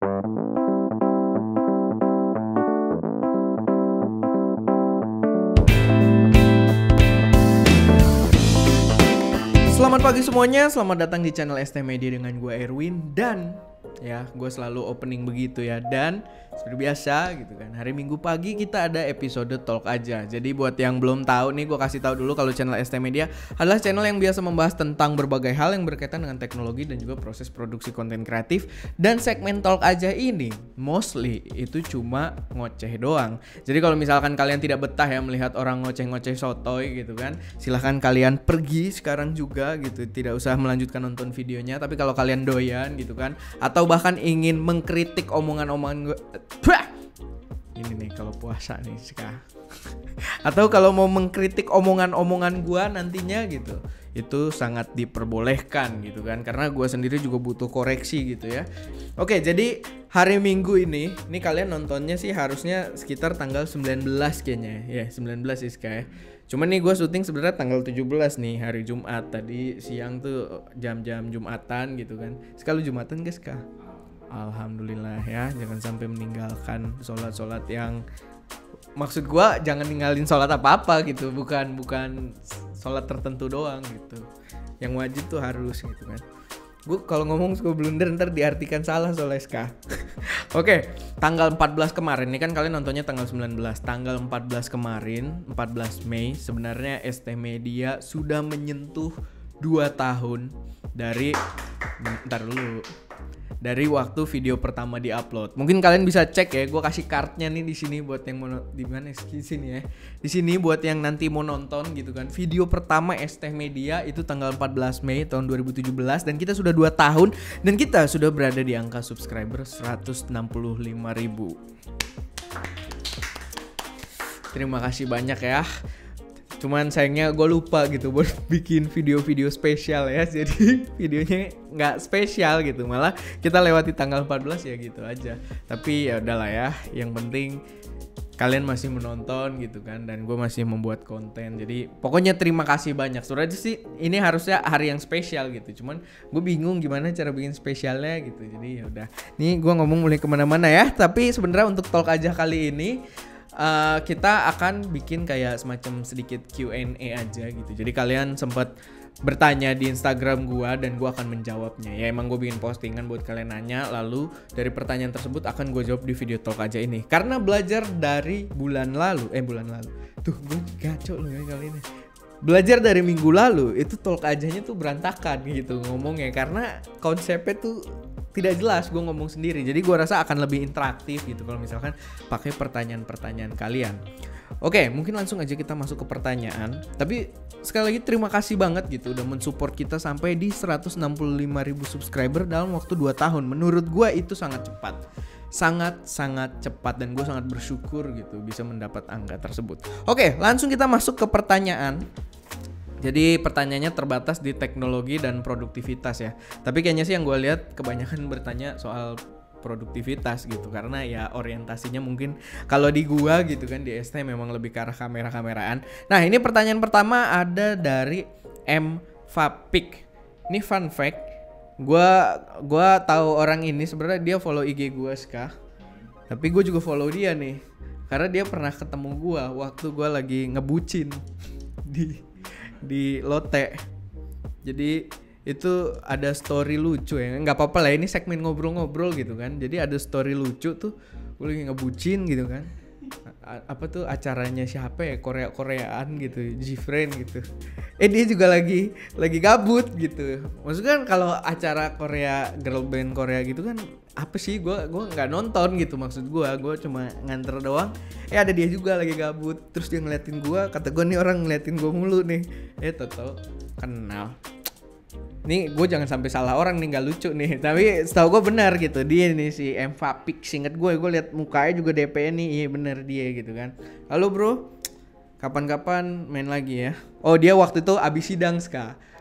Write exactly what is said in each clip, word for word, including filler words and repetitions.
Selamat pagi semuanya, selamat datang di channel S T Media dengan gue Erwin. Dan ya, gue selalu opening begitu ya. Dan seperti biasa gitu kan, hari Minggu pagi kita ada episode Talk Aja. Jadi buat yang belum tahu nih, gue kasih tahu dulu kalau channel S T Media adalah channel yang biasa membahas tentang berbagai hal yang berkaitan dengan teknologi dan juga proses produksi konten kreatif. Dan segmen Talk Aja ini mostly itu cuma ngoceh doang. Jadi kalau misalkan kalian tidak betah ya melihat orang ngoceh-ngoceh sotoy gitu kan, silahkan kalian pergi sekarang juga gitu, tidak usah melanjutkan nonton videonya. Tapi kalau kalian doyan gitu kan, atau bahkan ingin mengkritik omongan-omongan gue, ini nih kalau puasa nih Ska. Atau kalau mau mengkritik omongan-omongan gue nantinya gitu, itu sangat diperbolehkan gitu kan, karena gue sendiri juga butuh koreksi gitu ya. Oke, jadi hari Minggu ini, ini kalian nontonnya sih harusnya sekitar tanggal sembilan belas kayaknya ya, sembilan belas sih Ska ya. Cuman nih gue syuting sebenarnya tanggal tujuh belas nih, hari Jumat. Tadi siang tuh jam-jam Jumatan gitu kan. Sekali Jumatan guys Kak. Alhamdulillah ya, jangan sampai meninggalkan sholat-sholat yang, maksud gue jangan ninggalin sholat apa-apa gitu, bukan bukan sholat tertentu doang gitu. Yang wajib tuh harus gitu kan. Gue kalau ngomong suka blunder ntar diartikan salah soalnya Ska. Oke, tanggal empat belas kemarin, ini kan kalian nontonnya tanggal sembilan belas. Tanggal empat belas kemarin, empat belas Mei, sebenarnya S T Media sudah menyentuh dua tahun dari, bentar dulu, dari waktu video pertama diupload. Mungkin kalian bisa cek ya, gue kasih cardnya nih di sini buat yang mau, di mana di sini ya. Di sini buat yang nanti mau nonton gitu kan. Video pertama S T Media itu tanggal empat belas Mei tahun dua ribu tujuh belas, dan kita sudah dua tahun dan kita sudah berada di angka subscriber seratus enam puluh lima ribu. Terima kasih banyak ya. Cuman sayangnya gue lupa gitu buat bikin video-video spesial ya. Jadi videonya gak spesial gitu. Malah kita lewati tanggal empat belas ya gitu aja. Tapi ya udahlah ya, yang penting kalian masih menonton gitu kan, dan gue masih membuat konten. Jadi pokoknya terima kasih banyak. Sebenarnya sih ini harusnya hari yang spesial gitu, cuman gue bingung gimana cara bikin spesialnya gitu. Jadi ya udah, nih gue ngomong mulai kemana-mana ya. Tapi sebenarnya untuk Talk Aja kali ini Uh, kita akan bikin kayak semacam sedikit Q and A aja gitu. Jadi kalian sempat bertanya di Instagram gua dan gua akan menjawabnya. Ya emang gue bikin postingan buat kalian nanya, lalu dari pertanyaan tersebut akan gue jawab di video Talk Aja ini. Karena belajar dari bulan lalu, eh bulan lalu. Tuh gue gaco loh ya kali ini. Belajar dari minggu lalu itu Talk Ajanya tuh berantakan gitu ngomongnya, karena konsepnya tuh tidak jelas, gue ngomong sendiri. Jadi gue rasa akan lebih interaktif gitu kalau misalkan pakai pertanyaan-pertanyaan kalian. Oke, mungkin langsung aja kita masuk ke pertanyaan. Tapi sekali lagi terima kasih banget gitu udah mensupport kita sampai di seratus enam puluh lima ribu subscriber dalam waktu dua tahun. Menurut gue itu sangat cepat. Sangat-sangat cepat, dan gue sangat bersyukur gitu bisa mendapat angka tersebut. Oke, langsung kita masuk ke pertanyaan. Jadi pertanyaannya terbatas di teknologi dan produktivitas ya. Tapi kayaknya sih yang gue lihat kebanyakan bertanya soal produktivitas gitu, karena ya orientasinya mungkin kalau di gua gitu kan di S T memang lebih ke arah kamera-kameraan. Nah, ini pertanyaan pertama ada dari M Fapik. Ini fun fact, gua gua tahu orang ini sebenarnya dia follow I G gua Ska. Tapi gue juga follow dia nih karena dia pernah ketemu gua waktu gua lagi ngebucin di di Lotte. Jadi itu ada story lucu ya, nggak apa-apa lah, ini segmen ngobrol-ngobrol gitu kan. Jadi ada story lucu tuh, gue lagi ngebucin gitu kan. A- apa tuh acaranya siapa ya, Korea-Koreaan gitu, G-Friend gitu. Eh dia juga lagi lagi gabut gitu. Maksudnya kan kalau acara Korea, girl band Korea gitu kan, apa sih, gue gue nggak nonton gitu, maksud gue gue cuma nganter doang. Eh ada dia juga lagi gabut, terus dia ngeliatin gue, kata gue nih orang ngeliatin gue mulu nih. Eh tau-tau kenal. Nih gue jangan sampai salah orang nih, nggak lucu nih. Tapi setahu gue benar gitu, dia nih si M Fapik. Ingat gue, gue liat mukanya juga D P nih, iya bener dia gitu kan. Halo bro, kapan-kapan main lagi ya. Oh dia waktu itu abis sidang Ska.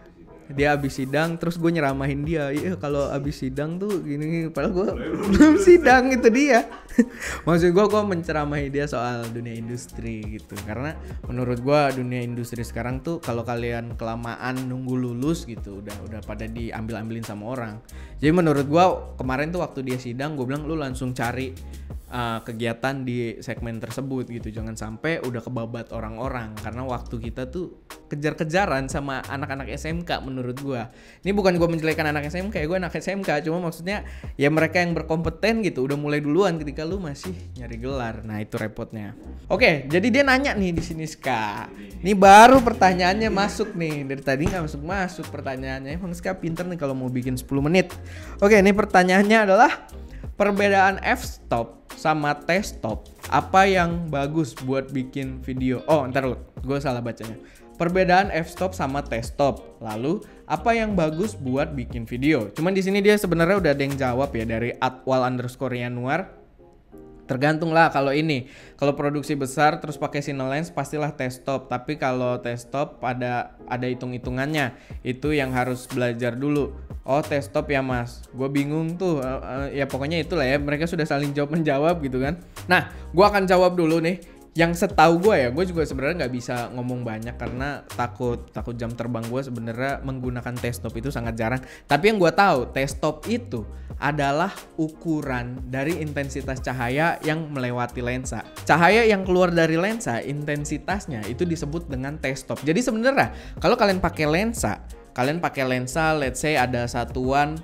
dia abis sidang terus gue nyeramahin dia, iya kalau abis sidang tuh gini, padahal gue belum sidang. Itu dia. Maksud gue gue menceramahi dia soal dunia industri gitu, karena menurut gue dunia industri sekarang tuh kalau kalian kelamaan nunggu lulus gitu udah udah pada diambil-ambilin sama orang. Jadi menurut gue kemarin tuh waktu dia sidang gue bilang lu langsung cari uh, kegiatan di segmen tersebut gitu, jangan sampai udah kebabat orang-orang, karena waktu kita tuh kejar-kejaran sama anak-anak S M K menurut gua. Ini bukan gua menjelekan anak S M K ya, gua anak S M K, cuma maksudnya ya mereka yang berkompeten gitu udah mulai duluan ketika lu masih nyari gelar. Nah, itu repotnya. Oke, jadi dia nanya nih di sini Ska. Ini baru pertanyaannya masuk nih. Dari tadi enggak masuk-masuk pertanyaannya. Emang Ska pinter nih kalau mau bikin sepuluh menit. Oke, ini pertanyaannya adalah perbedaan f-stop sama t-stop. Apa yang bagus buat bikin video? Oh, ntar lu, gue salah bacanya. Perbedaan f-stop sama t-stop. Lalu apa yang bagus buat bikin video? Cuman di sini dia sebenarnya udah ada yang jawab ya dari atwal underscore yanuar. Tergantung lah kalau ini. Kalau produksi besar terus pakai Cinelens pastilah t-stop. Tapi kalau t-stop ada ada hitung-hitungannya. Itu yang harus belajar dulu. Oh, t-stop ya mas, gue bingung tuh. Uh, uh, ya pokoknya itulah ya. Mereka sudah saling jawab menjawab gitu kan. Nah, gue akan jawab dulu nih. Yang setahu gue ya, gue juga sebenarnya nggak bisa ngomong banyak karena takut takut jam terbang gue sebenarnya menggunakan t-stop itu sangat jarang. Tapi yang gue tahu t-stop itu adalah ukuran dari intensitas cahaya yang melewati lensa. Cahaya yang keluar dari lensa intensitasnya itu disebut dengan t-stop. Jadi sebenarnya kalau kalian pakai lensa, kalian pakai lensa, let's say ada satuan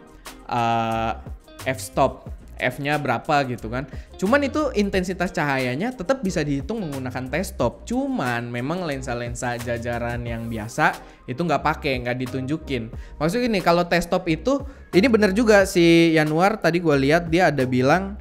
uh, f-stop. F-nya berapa gitu kan. Cuman itu intensitas cahayanya tetap bisa dihitung menggunakan t-stop. Cuman memang lensa-lensa jajaran yang biasa itu nggak pakai, nggak ditunjukin. Maksudnya gini, kalau t-stop itu ini bener juga si Yanuar tadi gue lihat dia ada bilang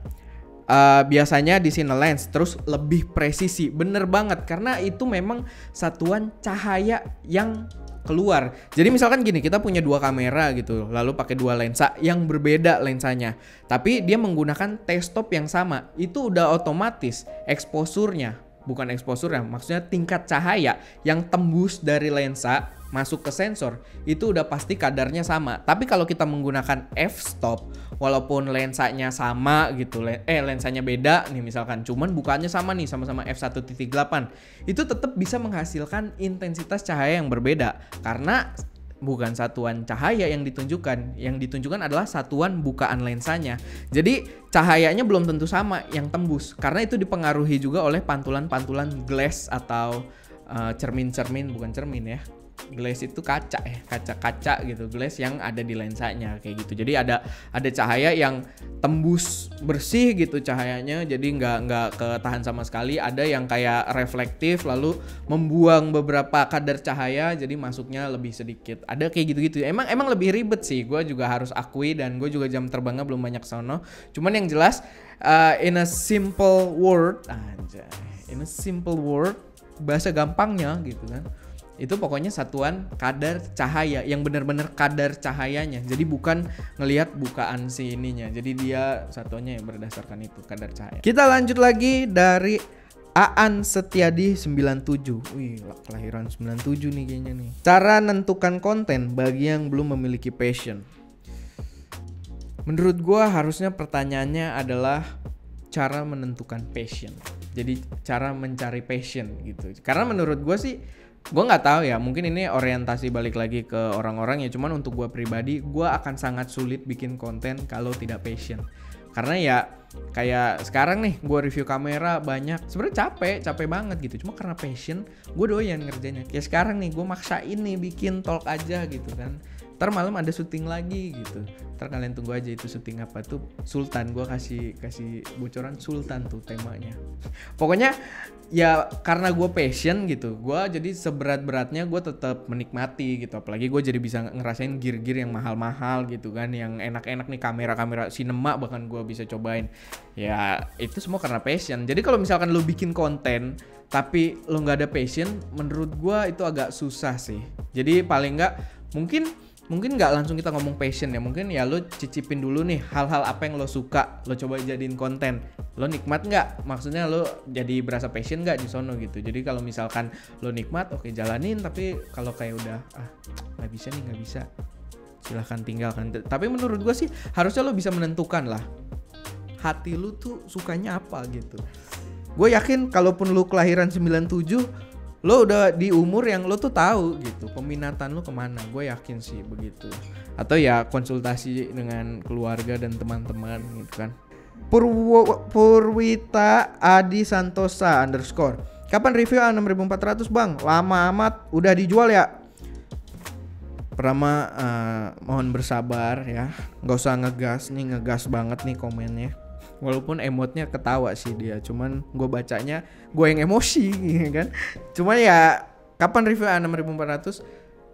uh, biasanya di Cinelens terus lebih presisi. Bener banget karena itu memang satuan cahaya yang keluar. Jadi misalkan gini, kita punya dua kamera gitu, lalu pakai dua lensa yang berbeda lensanya, tapi dia menggunakan t-stop yang sama, itu udah otomatis exposure-nya, bukan exposure-nya, maksudnya tingkat cahaya yang tembus dari lensa masuk ke sensor itu udah pasti kadarnya sama. Tapi kalau kita menggunakan f-stop, walaupun lensanya sama gitu, eh lensanya beda nih misalkan, cuman bukaannya sama nih, sama-sama f satu titik delapan, itu tetap bisa menghasilkan intensitas cahaya yang berbeda karena bukan satuan cahaya yang ditunjukkan, yang ditunjukkan adalah satuan bukaan lensanya. Jadi cahayanya belum tentu sama yang tembus karena itu dipengaruhi juga oleh pantulan-pantulan glass atau uh, cermin-cermin, bukan cermin ya. Glass itu kaca ya, kaca-kaca gitu, glass yang ada di lensanya kayak gitu. Jadi ada ada cahaya yang tembus bersih gitu cahayanya, jadi nggak nggak ketahan sama sekali. Ada yang kayak reflektif lalu membuang beberapa kadar cahaya, jadi masuknya lebih sedikit. Ada kayak gitu-gitu. Emang emang lebih ribet sih. Gue juga harus akui dan gue juga jam terbangnya belum banyak sono. Cuman yang jelas uh, in a simple word, aja, in a simple word, bahasa gampangnya gitu kan. Itu pokoknya satuan kadar cahaya yang benar-benar kadar cahayanya. Jadi bukan ngelihat bukaan si ininya. Jadi dia satuannya yang berdasarkan itu kadar cahaya. Kita lanjut lagi dari Aan Setiadi sembilan tujuh. Wih, kelahiran sembilan tujuh nih kayaknya nih. Cara nentukan konten bagi yang belum memiliki passion. Menurut gua harusnya pertanyaannya adalah cara menentukan passion. Jadi cara mencari passion gitu. Karena menurut gua sih, gue nggak tahu ya, mungkin ini orientasi balik lagi ke orang-orang ya. Cuman untuk gue pribadi, gue akan sangat sulit bikin konten kalau tidak passion. Karena ya kayak sekarang nih, gue review kamera banyak, sebenarnya capek, capek banget gitu. Cuma karena passion, gue doyan ngerjainnya. Kayak sekarang nih, gue maksain nih bikin talk aja gitu kan. Ntar malam ada syuting lagi gitu. Ntar kalian tunggu aja itu syuting apa tuh. Sultan, gue kasih kasih bocoran Sultan tuh temanya. Pokoknya ya karena gue passion gitu, gue jadi seberat-beratnya gue tetap menikmati gitu. Apalagi gue jadi bisa ngerasain gear-gear yang mahal-mahal gitu kan, yang enak-enak nih, kamera-kamera cinema bahkan gue bisa cobain. Ya itu semua karena passion. Jadi kalau misalkan lo bikin konten tapi lo nggak ada passion, menurut gue itu agak susah sih. Jadi paling nggak mungkin mungkin nggak langsung kita ngomong passion ya, mungkin ya lo cicipin dulu nih hal-hal apa yang lo suka, lo coba jadiin konten, lo nikmat nggak, maksudnya lo jadi berasa passion nggak di sono gitu. Jadi kalau misalkan lo nikmat, oke jalanin, tapi kalau kayak udah ah nggak bisa nih nggak bisa, silahkan tinggalkan. Tapi menurut gue sih harusnya lo bisa menentukan lah hati lo tuh sukanya apa gitu. Gue yakin kalaupun lo kelahiran sembilan tujuh, lo udah di umur yang lo tuh tahu gitu peminatan lo kemana. Gue yakin sih begitu. Atau ya konsultasi dengan keluarga dan teman-teman gitu kan. Purwo, Purwita Adi Santosa underscore, kapan review A enam ribu empat ratus bang? Lama amat, udah dijual ya? Pertama uh, mohon bersabar ya, nggak usah ngegas nih, ngegas banget nih komennya. Walaupun emotnya ketawa sih dia, cuman gue bacanya gue yang emosi kan. Cuman ya kapan review A enam ribu empat ratus?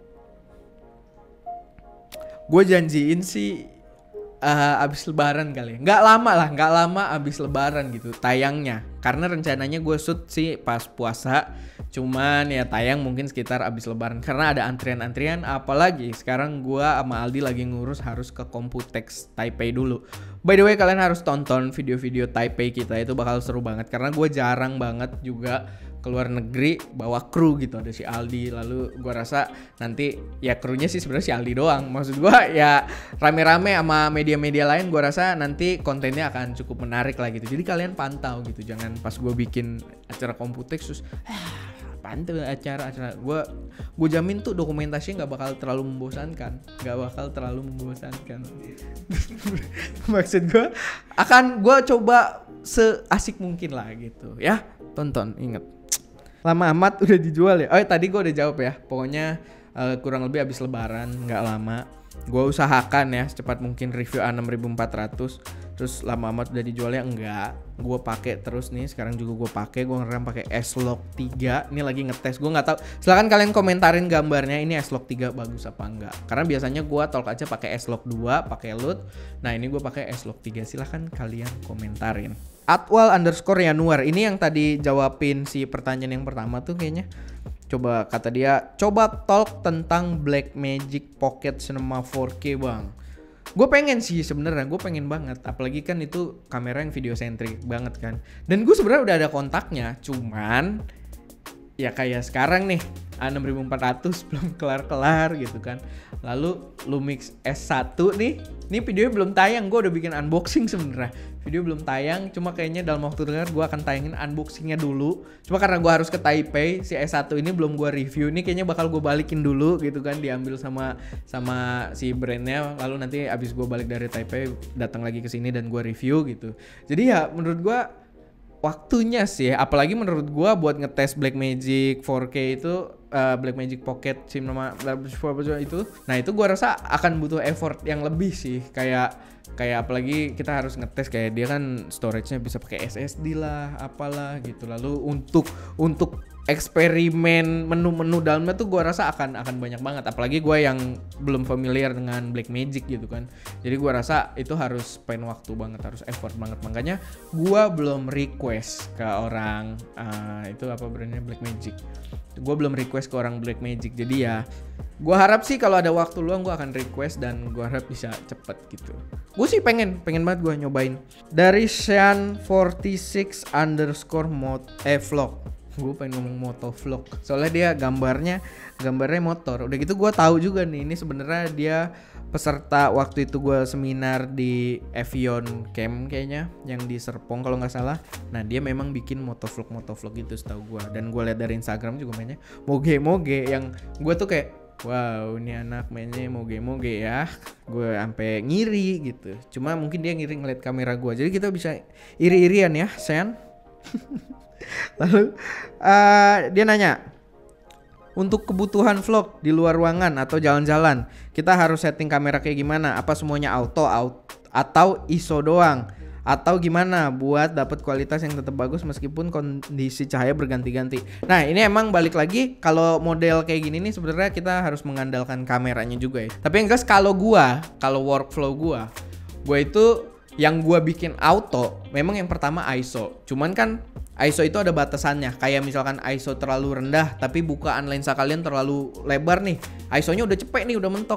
Gue janjiin sih uh, abis lebaran kali ya. Nggak lama lah, nggak lama abis lebaran gitu tayangnya. Karena rencananya gue shoot sih pas puasa, cuman ya tayang mungkin sekitar abis lebaran. Karena ada antrian-antrian, apalagi sekarang gue sama Aldi lagi ngurus harus ke Computex Taipei dulu. By the way, kalian harus tonton video-video Taipei kita, itu bakal seru banget. Karena gue jarang banget juga keluar negeri bawa kru gitu. Ada si Aldi, lalu gue rasa nanti ya krunya sih sebenarnya si Aldi doang. Maksud gue ya rame-rame sama media-media lain, gue rasa nanti kontennya akan cukup menarik lah gitu. Jadi kalian pantau gitu, jangan pas gue bikin acara Computex terus pantau acara-acara. Gue gue jamin tuh dokumentasinya nggak bakal terlalu membosankan, nggak bakal terlalu membosankan. Maksud gue akan gue coba seasik mungkin lah gitu ya. Tonton, inget. Lama amat udah dijual ya. Oh tadi gue udah jawab ya. Pokoknya uh, kurang lebih habis lebaran, nggak lama. Gue usahakan ya secepat mungkin review A enam ribu empat ratus. Terus lama amat udah dijualnya enggak. Gue pakai terus nih. Sekarang juga gue pakai. Gue ngeram pakai S-Log tiga. Ini lagi ngetes. Gue nggak tahu. Silakan kalian komentarin gambarnya ini S-Log tiga bagus apa enggak. Karena biasanya gue talk aja pakai S-Log dua, pakai L U T. Nah ini gue pakai S-Log tiga. Silakan kalian komentarin. Atwal underscore Yanuar, ini yang tadi jawabin si pertanyaan yang pertama tuh kayaknya. Coba kata dia, coba talk tentang Blackmagic Pocket Cinema four K bang. Gue pengen sih sebenarnya, gue pengen banget. Apalagi kan itu kamera yang video centric banget kan. Dan gue sebenarnya udah ada kontaknya, cuman ya kayak sekarang nih A enam ribu empat ratus belum kelar-kelar gitu kan. Lalu Lumix S satu nih, ini videonya belum tayang. Gue udah bikin unboxing sebenarnya. Video belum tayang, cuma kayaknya dalam waktu dekat gue akan tayangin unboxingnya dulu. Cuma karena gue harus ke Taipei, si S satu ini belum gue review. Ini kayaknya bakal gue balikin dulu gitu kan, diambil sama sama si brandnya. Lalu nanti abis gue balik dari Taipei, datang lagi ke sini dan gue review gitu. Jadi ya menurut gue waktunya sih, apalagi menurut gue buat ngetes Blackmagic four K itu, uh, Blackmagic Pocket Cinema itu, nah itu gue rasa akan butuh effort yang lebih sih, kayak kayak apalagi kita harus ngetes kayak dia kan storage-nya bisa pakai S S D lah, apalah gitu. Lalu untuk untuk eksperimen menu-menu dalamnya tuh gue rasa akan akan banyak banget, apalagi gue yang belum familiar dengan Blackmagic gitu kan. Jadi gue rasa itu harus spend waktu banget, harus effort banget. Makanya gue belum request ke orang uh, itu apa brandnya Blackmagic. Gue belum request ke orang Blackmagic. Jadi ya gue harap sih kalau ada waktu luang gue akan request dan gue harap bisa cepet gitu. Gue sih pengen pengen banget gue nyobain. Dari Sean forty-six underscore mod eh vlog. Gue pengen ngomong motovlog soalnya dia gambarnya gambarnya motor. Udah gitu gue tahu juga nih ini sebenarnya dia peserta waktu itu gue seminar di Evian Camp kayaknya yang di Serpong kalau nggak salah. Nah dia memang bikin motovlog motovlog gitu setahu gue, dan gue lihat dari Instagram juga mainnya moge-moge yang gue tuh kayak wow ini anak mainnya moge-moge ya. Gue sampai ngiri gitu. Cuma mungkin dia ngiri ngeliat kamera gue, jadi kita bisa iri-irian ya Sen. Lalu uh, dia nanya, untuk kebutuhan vlog di luar ruangan atau jalan-jalan kita harus setting kamera kayak gimana? Apa semuanya auto, auto atau I S O doang? Atau gimana buat dapat kualitas yang tetap bagus meskipun kondisi cahaya berganti-ganti? Nah ini emang balik lagi, kalau model kayak gini nih sebenarnya kita harus mengandalkan kameranya juga ya. Tapi yang jelas kalau gua, kalau workflow gua, gua itu yang gua bikin auto memang yang pertama I S O. Cuman kan I S O itu ada batasannya. Kayak misalkan I S O terlalu rendah tapi bukaan lensa kalian terlalu lebar nih, I S O-nya udah cepet nih, udah mentok.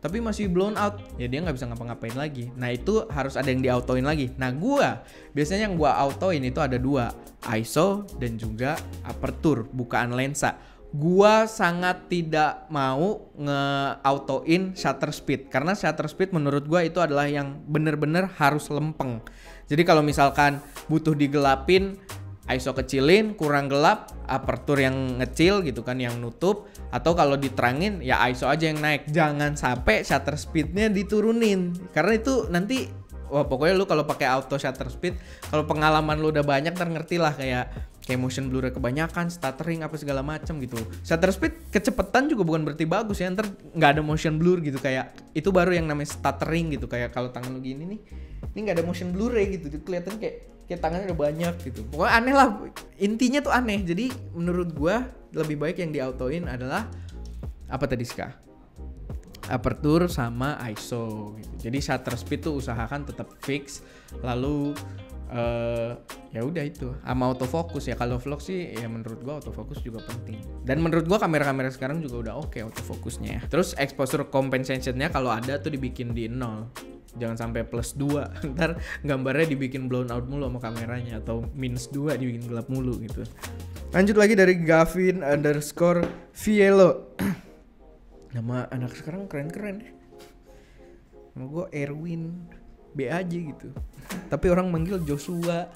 tapi masih blown out, ya dia nggak bisa ngapa-ngapain lagi. Nah itu harus ada yang di autoin lagi. Nah gua biasanya yang gua autoin itu ada dua, I S O dan juga aperture, bukaan lensa. Gua sangat tidak mau nge-autoin shutter speed, karena shutter speed menurut gua itu adalah yang bener-bener harus lempeng. Jadi kalau misalkan butuh digelapin, I S O kecilin, kurang gelap, aperture yang ngecil gitu kan, yang nutup. Atau kalau diterangin ya I S O aja yang naik. Jangan sampai shutter speednya diturunin, karena itu nanti wah pokoknya lu kalau pakai auto shutter speed, kalau pengalaman lu udah banyak ntar ngerti lah, kayak kayak motion blur kebanyakan, stuttering apa segala macam gitu. Shutter speed kecepetan juga bukan berarti bagus ya, ntar nggak ada motion blur gitu, kayak itu baru yang namanya stuttering gitu. Kayak kalau tangan lu gini nih, ini nggak ada motion blur ya gitu, kelihatan kayak kayak tangannya udah banyak gitu. Pokoknya aneh lah, intinya tuh aneh. Jadi menurut gua lebih baik yang diautoin adalah apa tadi Ska? Aperture sama I S O gitu. Jadi shutter speed tuh usahakan tetap fix. Lalu uh, ya udah itu sama autofocus ya. Kalau vlog sih ya menurut gua autofocus juga penting. Dan menurut gua kamera-kamera sekarang juga udah oke okay autofocusnya ya. Terus exposure compensationnya kalau ada tuh dibikin di nol. Jangan sampai plus dua, ntar gambarnya dibikin blown out mulu sama kameranya, atau minus dua dibikin gelap mulu gitu. Lanjut lagi dari Gavin underscore Fielo. Nama anak sekarang keren-keren ya. Nama gue Erwin B aja gitu, tapi orang manggil Joshua,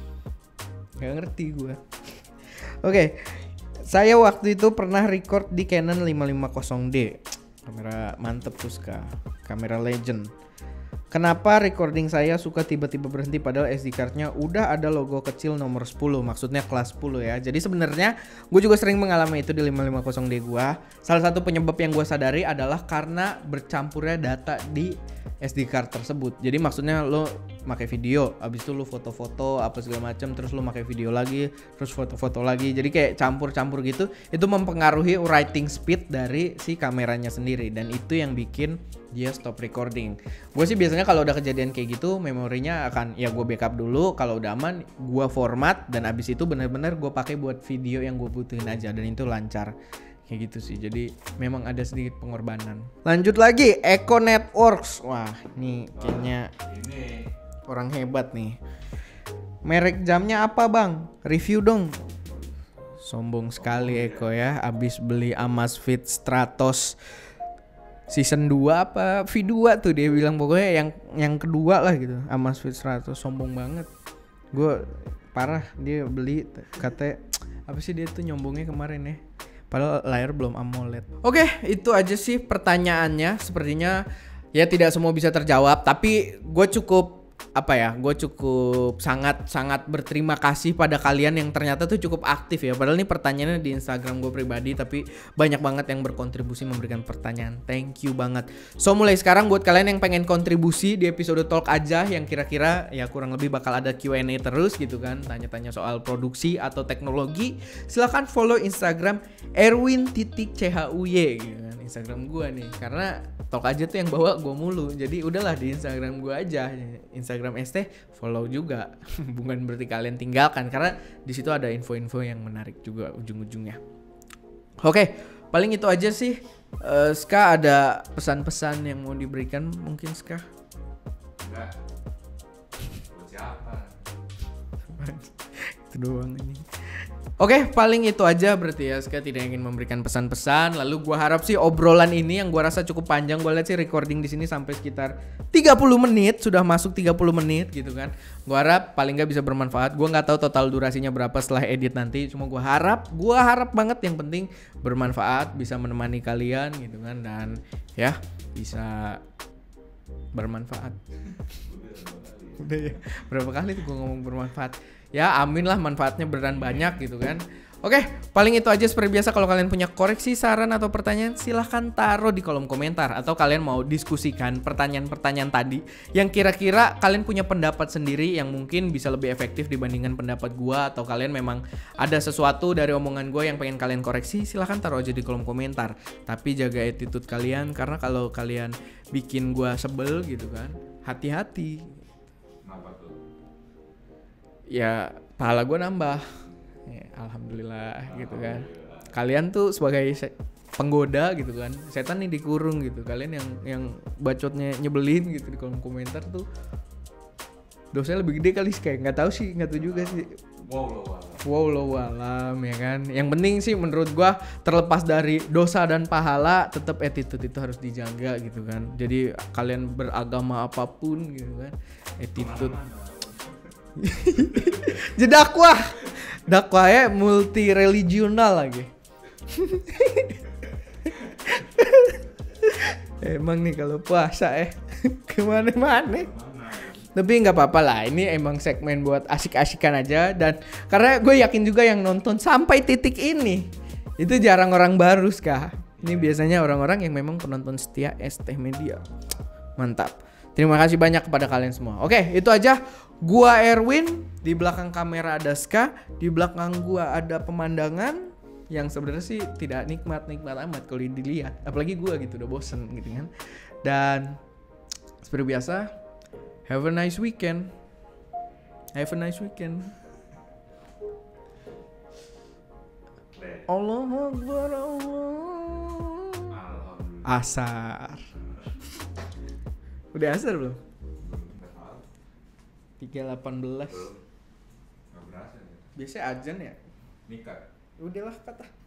gak ngerti gue. Oke, okay. Saya waktu itu pernah record di Canon lima lima nol D. Kamera mantep tuh Ska, kamera legend. Kenapa recording saya suka tiba-tiba berhenti padahal S D cardnya udah ada logo kecil nomor sepuluh, maksudnya kelas sepuluh ya. Jadi sebenarnya gue juga sering mengalami itu di lima lima nol D gue. Salah satu penyebab yang gue sadari adalah karena bercampurnya data di S D card tersebut. Jadi maksudnya lo pakai video, abis itu lo foto-foto apa segala macam, terus lo pakai video lagi, terus foto-foto lagi. Jadi kayak campur-campur gitu. Itu mempengaruhi writing speed dari si kameranya sendiri, dan itu yang bikin dia stop recording. Gue sih biasanya kalau udah kejadian kayak gitu, memorinya akan ya gue backup dulu. Kalau udah aman, gue format, dan abis itu bener-bener gue pakai buat video yang gue butuhin aja, dan itu lancar. Kayak gitu sih, jadi memang ada sedikit pengorbanan. Lanjut lagi, Eco Networks. Wah, nih kayaknya ini orang hebat nih. Merek jamnya apa bang? Review dong. Sombong sekali Eko ya, abis beli Amazfit Stratos season dua apa V dua tuh dia bilang, pokoknya yang yang kedua lah gitu. Amazfit Stratos, sombong banget. Gue parah, dia beli katanya apa sih dia tuh nyombongnya kemarin ya. Padahal layar belum AMOLED. Oke, itu aja sih pertanyaannya. Sepertinya ya tidak semua bisa terjawab, tapi gue cukup apa ya? Gue cukup sangat sangat berterima kasih pada kalian yang ternyata tuh cukup aktif ya. Padahal ini pertanyaannya di Instagram gue pribadi, tapi banyak banget yang berkontribusi memberikan pertanyaan. Thank you banget. So mulai sekarang buat kalian yang pengen kontribusi di episode Talk aja, yang kira-kira ya kurang lebih bakal ada Q and A terus gitu kan, tanya-tanya soal produksi atau teknologi, silahkan follow Instagram Erwin titik C H U Y gitu kan, Instagram gue nih, karena Talk aja tuh yang bawa gue mulu. Jadi udahlah di Instagram gue aja. Instagram S T follow juga. Bukan berarti kalian tinggalkan, karena di situ ada info-info yang menarik juga ujung-ujungnya. Oke, paling itu aja sih. Uh, Ska ada pesan-pesan yang mau diberikan mungkin Ska? Enggak. Buat siapa? Itu doang ini. Oke, paling itu aja berarti ya. Ska tidak ingin memberikan pesan-pesan. Lalu gua harap sih obrolan ini yang gua rasa cukup panjang. Gua lihat sih recording di sini sampai sekitar tiga puluh menit, sudah masuk tiga puluh menit gitu kan. Gua harap paling nggak bisa bermanfaat. Gua nggak tahu total durasinya berapa setelah edit nanti. Cuma gua harap, gua harap banget yang penting bermanfaat, bisa menemani kalian gitu kan, dan ya bisa bermanfaat. Udah ya, berapa kali tuh gua ngomong bermanfaat. Ya amin lah, manfaatnya beneran banyak gitu kan. Oke, paling itu aja. Seperti biasa, kalau kalian punya koreksi, saran, atau pertanyaan, silahkan taruh di kolom komentar. Atau kalian mau diskusikan pertanyaan-pertanyaan tadi yang kira-kira kalian punya pendapat sendiri yang mungkin bisa lebih efektif dibandingkan pendapat gua. Atau kalian memang ada sesuatu dari omongan gua yang pengen kalian koreksi, silahkan taruh aja di kolom komentar. Tapi jaga attitude kalian, karena kalau kalian bikin gua sebel gitu kan, hati-hati. Kenapa tuh? Ya pahala gue nambah ya, alhamdulillah gitu kan. Kalian tuh sebagai penggoda gitu kan. Setan nih dikurung gitu. Kalian yang yang bacotnya nyebelin gitu di kolom komentar tuh dosanya lebih gede kali sih, kayak nggak tahu sih, nggak tahu juga sih. Wow lo wow. Wow lo alam ya kan. Yang penting sih menurut gua terlepas dari dosa dan pahala, tetap attitude itu harus dijaga gitu kan. Jadi kalian beragama apapun gitu kan, attitude. Jadi dakwah, dakwahnya multi religional lagi. Emang nih kalau puasa eh kemana-mana. Tapi nggak apa-apa lah, ini emang segmen buat asik-asikan aja. Dan karena gue yakin juga yang nonton sampai titik ini itu jarang orang baru Ska. Ini biasanya orang-orang yang memang penonton setia S T Media. Mantap. Terima kasih banyak kepada kalian semua. Oke, itu aja. Gua Erwin, di belakang kamera ada Ska, di belakang gua ada pemandangan yang sebenarnya sih tidak nikmat-nikmat amat kalau dilihat. Apalagi gua gitu udah bosen gitu kan. Dan seperti biasa, have a nice weekend. Have a nice weekend. Allahu Akbar, Allah. Asar. Udah asar belum? tiga delapan belas. Belum. Nggak berasa ya. Biasanya ajan ya? Nikah. Udahlah kata.